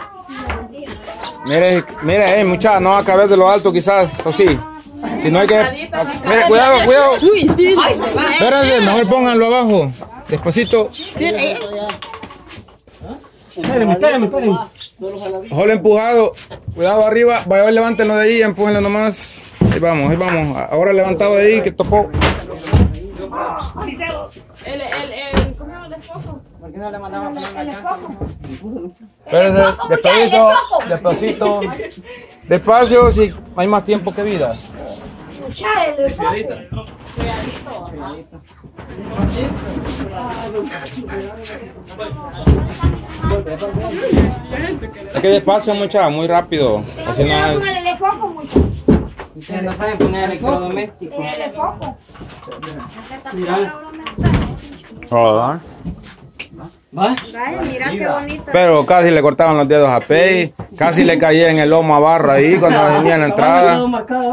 Mire, muchacha, no va a caber de lo alto quizás, o sí. Si no hay que... Mire, cuidado. Espérense, mejor pónganlo abajo. Despacito. Espérenme. Mejor empujado. Cuidado arriba. Vaya, levántenlo de ahí, empújenlo nomás. Ahí vamos. Ahora levantado de ahí, que topó. ¿Cómo se llama el esposo? ¿Por qué no le mandamos el esposo? Espérense, despacito. Despacio, si hay más tiempo que vida. Es que despacio, muchacha, muy rápido. Así no es. Ustedes no saben poner electrodoméstico. ¿Verdad? ¿Va? Mira qué bonito. Pero casi le cortaban los dedos a Pei, casi le caía en el lomo a Barra ahí cuando venía en la entrada.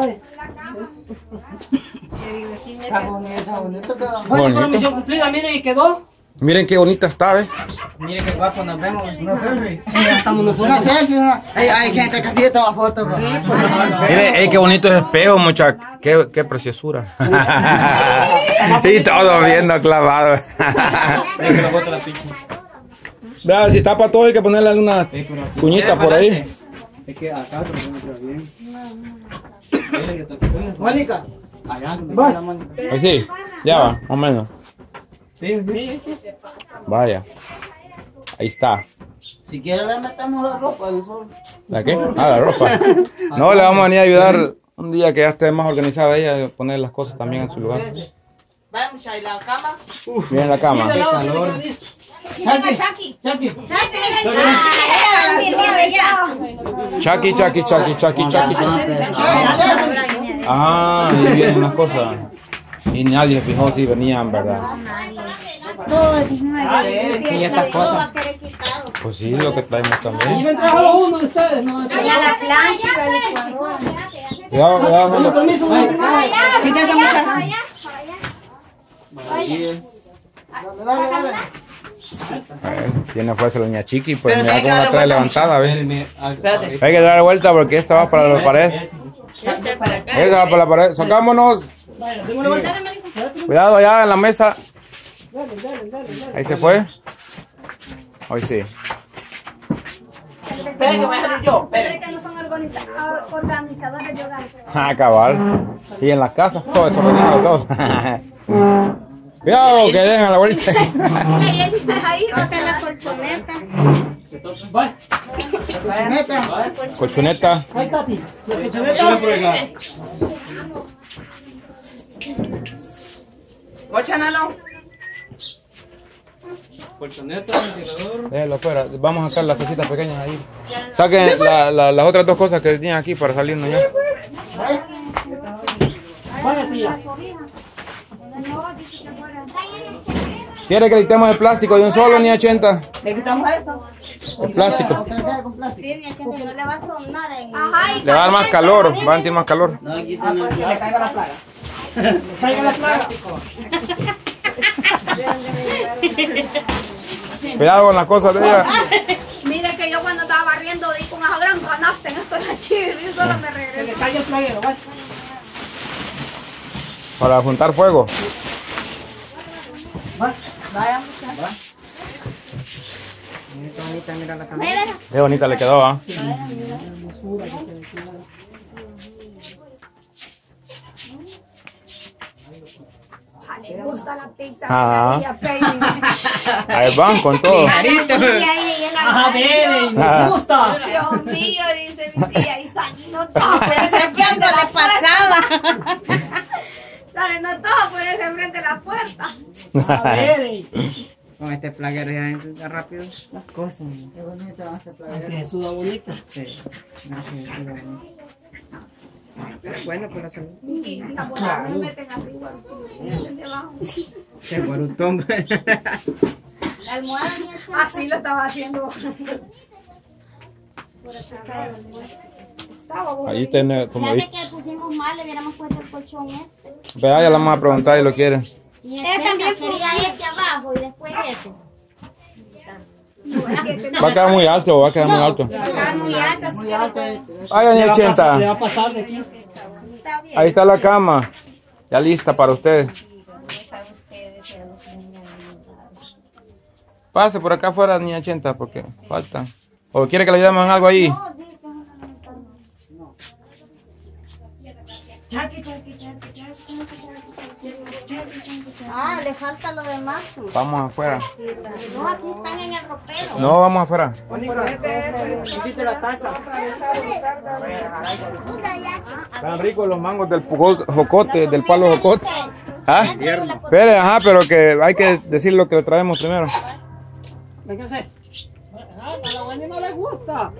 Bueno, con misión cumplida, miren, y quedó. Miren qué bonita está, ¿ves? Miren qué guapo nos vemos. Una selfie. Ya estamos nosotros. Hay gente que sí toma fotos. Sí, Miren, qué bonito ese espejo, muchacha. Qué preciosura. Y todos viendo clavados. Vea, si está para todo hay que ponerle alguna cuñita por ahí. Es que acá te bien. Mónica. Ahí sí, ya va, más o menos. Sí. Vaya. Ahí está. Si quieres le metemos la ropa de sol. ¿La qué? La ropa. No, le vamos a venir a ayudar un día que ya esté más organizada ella, a poner las cosas también en su lugar. Vamos a ir a la cama. Miren la cama. Qué calor. Chucky. Chucky. Ah, ahí vienen las cosas. Y nadie fijó si venían, ¿verdad? Y estas cosas. Pues sí, lo que traemos Y también. me trajo uno de ustedes, ¿no? La plancha, la licuadora. Cuidado. Permiso, Tiene fuerza la niña Chiqui, pues mira cómo la trae levantada, ¿ves? Espérate. Hay que dar vuelta porque esta va para la pared. Esa va para la pared. Sacámonos. Cuidado allá en la mesa. Ahí se fue. Hoy sí. Espera que voy a salir yo. Pero que no son organizadores de hogar. Ah, cabal. Y en las casas, todo eso, todo. Cuidado que dejan la bolita. Ahí está la colchoneta. Colchoneta. Ahí está, ti. La colchoneta. Cochanalo. Colchoneta, ventilador. Déjalo afuera. Vamos a sacar las cositas pequeñas ahí. Saquen las otras dos cosas que tenían aquí para salirnos ya. Vaya, tía. ¿Quiere que le quitemos el plástico de un solo ni 80? ¿Le quitamos esto? El plástico. No le va a sonar en Le va a dar más calor, va a sentir más calor. No, aquí también. Que le caiga la plaga. Caiga la plaga. Cuidado con las cosas de ella. Mire que yo cuando estaba barriendo di con esa gran canasta en esto de aquí y solo me Que le regresó. caiga el plaguero, vaya. Para juntar fuego. Vaya, muchachos. Mira qué bonita, mira la camisa. Qué bonita le quedó, ¿ah? Le gusta la pizza. Ah. Y a Penny. Ahí van con todo. Ajá, bebe, me gusta. Dios mío, dice mi tía, y salió todo. Pensé que algo le pasaba. Saliendo todo, puede ser frente a la puerta. A ver. Con este plaguero ya entra rápido las cosas. Qué bonito va a ser plaguero. ¿Te suda bonita? Sí. No, sí, suda bonita. Pero es bueno por la salud. Y las bolas me meten así, igual. Debajo. Qué guarutón. La almohada Así lo estaba haciendo. Ahí tiene, como Fíjate ahí. que pusimos mal, le hubiéramos puesto el colchón este. Vea, ya la vamos a preguntar si lo quiere. Y también quería este abajo y después este. Va a quedar muy alto, va a quedar muy alto. Está muy alta, Muy alto. Ay, doña Le va a 80. pasar de aquí. está bien. Ahí está la cama. Ya lista para usted. Pase por acá afuera, niña 80, porque falta. ¿O quiere que le ayudemos en algo ahí? Ah, le falta lo demás. Vamos afuera. No, aquí están en el ropero. No, vamos afuera. Necesito la taza. Están ricos los mangos del jocote, del palo jocote. ¿Ah? Espere, ajá, pero que hay que decir lo que le traemos primero. Véngase. A la buena no le gusta.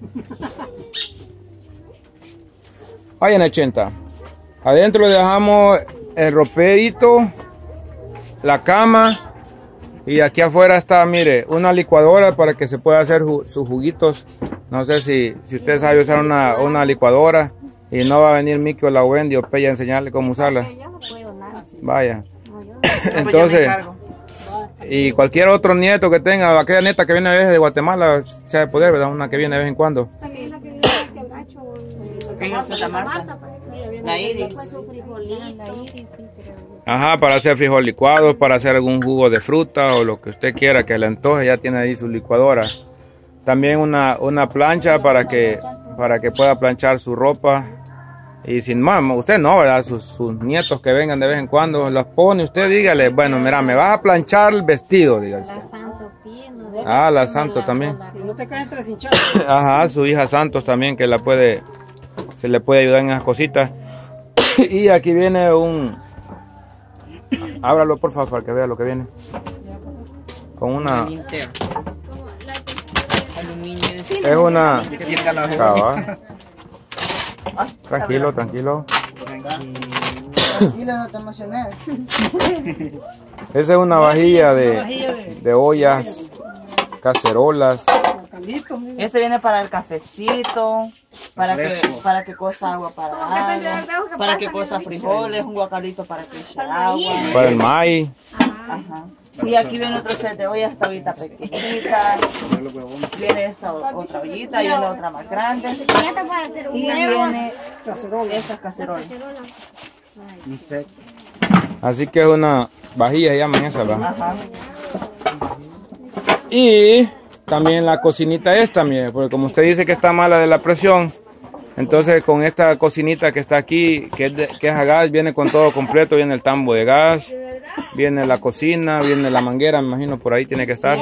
Ahí en 80. Adentro le dejamos el roperito, la cama. Y aquí afuera está, mire, una licuadora para que se pueda hacer sus juguitos. No sé si usted sabe usar una licuadora. Y no va a venir Miki o la Wendy o Pella a enseñarle cómo usarla. Vaya. Entonces, y cualquier otro nieto que tenga, aquella nieta que viene a veces de Guatemala, se ha de poder, ¿verdad? Una que viene de vez en cuando. También la que viene de Quebracho. En Santa Marta. La Iris. Pues su frijolito. Ajá, para hacer frijol licuados, para hacer algún jugo de fruta o lo que usted quiera que le antoje, ya tiene ahí su licuadora. También una plancha para que pueda planchar su ropa. Y sin más, usted no, ¿verdad? Sus nietos que vengan de vez en cuando, los pone, usted dígale, bueno, mira, me vas a planchar el vestido, dígale. Ah, la Santos también. Y no te caes tres hinchados. Ajá, su hija Santos también, que se le puede ayudar en esas cositas. Y aquí viene ábralo por favor para que vea lo que viene. Con una... Es una... Cabal. Tranquilo, tranquilo. Tranquila, no te emociones. Esa es una vajilla de ollas, cacerolas. Este viene para el cafecito, para que cosa agua para agua, para que cosa frijoles, un guacalito para que eche agua. Para el maíz. Ajá. Y aquí viene otro set de ollas, esta ollita pequeñita. Viene esta otra ollita y viene otra más grande. Y viene estas cacerolas. Así que es una vajilla, se llaman esas, ¿verdad? Ajá. Y también la cocinita esta, mire, porque como usted dice que está mala de la presión, entonces con esta cocinita que está aquí, que es a gas, viene con todo completo, viene el tambo de gas, viene la cocina, viene la manguera, me imagino por ahí tiene que estar.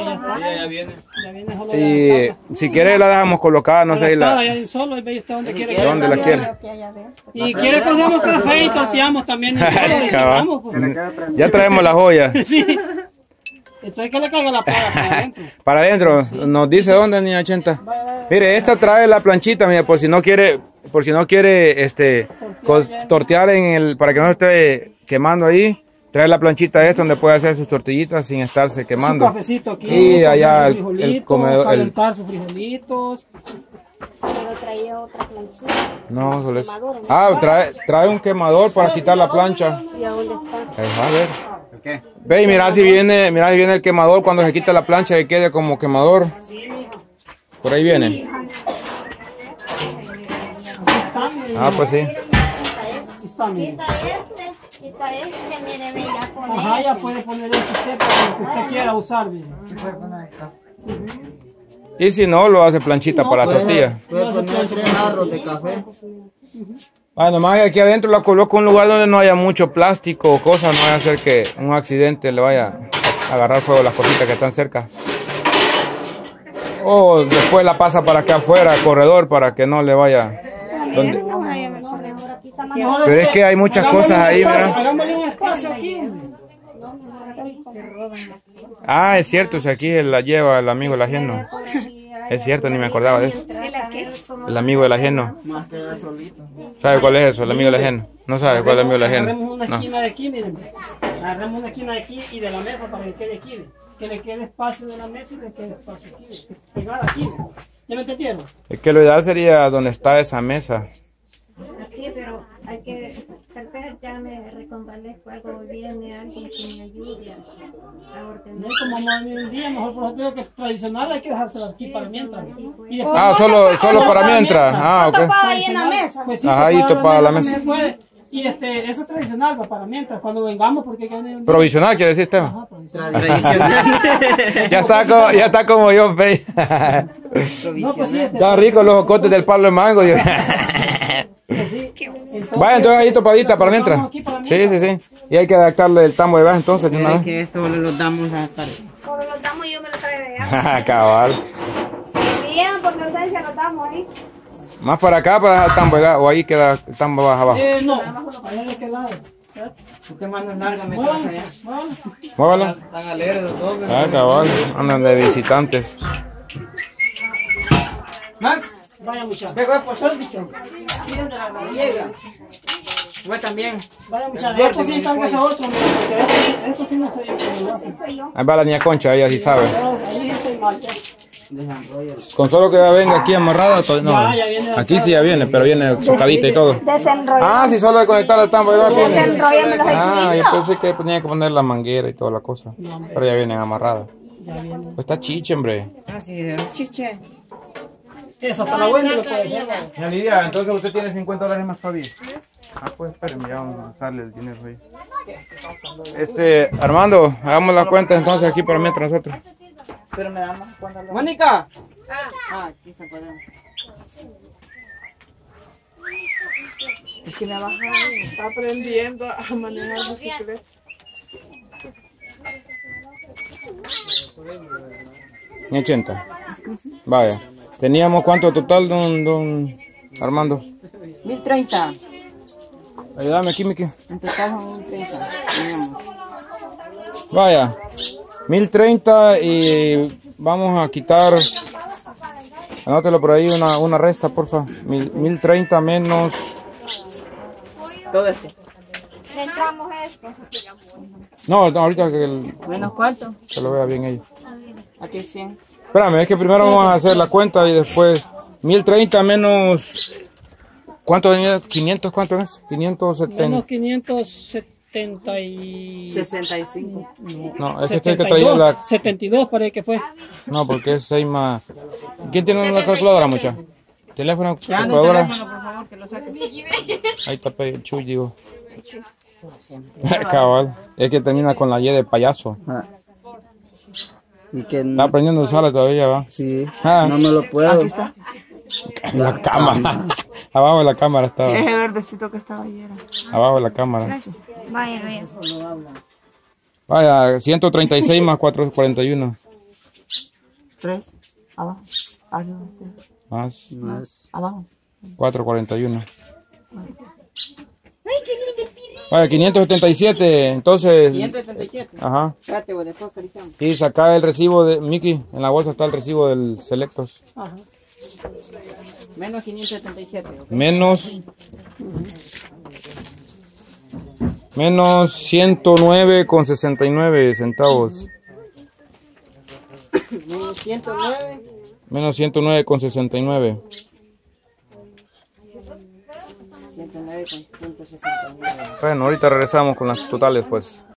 Y si quiere la dejamos colocada, no sé, ¿dónde la quiere? Y quiere que hagamos café y torteamos también. Ya traemos las joyas. Sí. Entonces que le caiga la plaga para adentro. Para adentro, nos dice dónde, niña 80. Mire, esta trae la planchita, mire, por si no quiere tortear para que no esté quemando ahí. Trae la planchita esta donde puede hacer sus tortillitas sin estarse quemando. Su cafecito aquí. Y allá el comedor. Calentar sus frijolitos. Pero traía otra planchita. No, solo es. Ah, trae un quemador para quitar la plancha. ¿Y a dónde está? A ver. Ve y mira si viene el quemador cuando se quita la plancha y quede como quemador. Por ahí viene. Ah, pues sí. Está bien. Quita este, mire, ve, ya pone. Ajá, ya puede poner esto usted para lo que usted quiera usar, mire. Y si no, lo hace planchita para la tortilla. Puede poner 3 jarros de café. Ah, nomás aquí adentro la coloco en un lugar donde no haya mucho plástico o cosas, no vaya a hacer que un accidente le vaya a agarrar fuego a las cositas que están cerca. O después la pasa para acá afuera, corredor, para que no le vaya. ¿Dónde? Pero es que hay muchas cosas ahí, ¿verdad? Hagámosle un espacio aquí. Ah, es cierto, si aquí la lleva el amigo del ajeno. Es cierto, ni me acordaba de eso. El amigo del ajeno. Más queda solito. ¿Sabe cuál es eso? El amigo del ajeno. No sabe cuál es el amigo del ajeno. Agarremos una No. esquina de aquí, miren. Agarremos una esquina de aquí y de la mesa para que quede aquí. Que le quede espacio de la mesa y le quede espacio aquí. Pegada aquí. ¿Ya me entendieron? Es que lo ideal sería donde está esa mesa. Sí, pero hay que, tal vez ya me recomendó tal vez cuando viene alguien que me ayude a ordenar. No, como vamos a venir un día, mejor por eso digo que tradicional hay que dejárselo aquí para mientras. Y después, Ah, solo para mientras. Ah, ok. Ahí en la mesa. pues sí, Ajá, ahí topada topada la también mesa. se puede. Y eso es tradicional pues, para mientras, cuando vengamos, porque hay que venir un día. Provisional quiere decir, Esteban. Ajá, provisional. Tradicional. Ya está como yo, fe. No, pues sí, Están ricos los jocotes del palo de mango. Dios. pues sí. Entonces, Vaya, entonces ahí topadita para mientras. aquí para Sí, mientras. sí, sí. Y hay que adaptarle el tambo de gas entonces. de una vez. Que esto lo damos a estar. Cuando lo damos yo me lo traigo de allá. Cabal. Bien, porque ustedes se lo damos ahí. Más para acá para dejar el tambo de gas. O ahí queda el tambo más abajo. No, allá de qué lado. ¿Qué manos largas me Muévanlo, allá? muévanlo. Muévalo. Están alegres los dos. Ah, cabal. Andan de visitantes. Max, Vaya muchachos. ¿qué cuerpo son, bicho? Llega. Voy también. Vaya muchachos. Esto sí tal vez es otro, mira, porque esto sí no sé yo cómo lo hace. Ahí va la niña Concha, ella sí sabe. Ahí sí estoy mal. Ya. Con solo que ya venga aquí amarrada, no. Ya viene Aquí sí ya viene, pero viene socadita y todo. Desenrolla. Ah, sí, solo de conectar el tambo de gas viene. Desenrolla. Ah, yo pensé que tenía que poner la manguera y toda la cosa. Pero ya vienen amarradas. Ya viene. Pues está chiche, hombre. Ah, sí, de chiche. Eso, hasta la Wendy lo puede hacer. ¿no? Ya, Lidia, entonces usted tiene $50 más todavía. Ah, pues espérenme, ya vamos a darle el dinero ahí. Armando, hagamos las cuentas entonces aquí para mientras nosotros. Pero me da más cuando lo... Mónica. Ah, aquí se puede. Es que me baja, está aprendiendo a manejar bicicleta. Ni 80. Vaya. ¿Teníamos cuánto total, don Armando? 1030. Ayúdame aquí, Miki. En total son 1030. Teníamos. Vaya. 1030 y vamos a quitar. Anótelo por ahí una resta, porfa. 1030 menos. Todo esto. Le entramos esto. No, ahorita que ¿Menos cuánto? se lo vea bien ellos. Aquí 100. Espérame, es que primero vamos a hacer la cuenta y después 1030 menos. ¿Cuánto venía? ¿500? ¿Cuánto es? 570. Menos 570 y... 65. No, es que estoy que traía la. 72 parece que fue. No, porque es 6 más. ¿Quién tiene una calculadora, mucha? ¿Teléfono? Ya no ¿Calculadora? teléfono, por favor, que lo saque. Ahí está el Chuy, digo. Cabal. Es que termina con la Y de payaso. Ah. Y que Está aprendiendo a usarla todavía, va. sí, Ah. no me lo puedo. En la cámara. Abajo de la cámara estaba. Ese verdecito que estaba ayer. Abajo de la cámara. Vaya, vaya. Vaya, 136 más 441. 3. Abajo. Arriba. Más Más. Abajo. 441. Vaya, 577. Entonces. 577. Ajá. Espérate, güey, después acariciamos. Y saca el recibo de Mickey. En la bolsa está el recibo del Selectos. Ajá. Menos 577. ¿ok? Menos 109,69 centavos. Menos 109. Menos 109,69. 109,69. Bueno, ahorita regresamos con las totales, pues.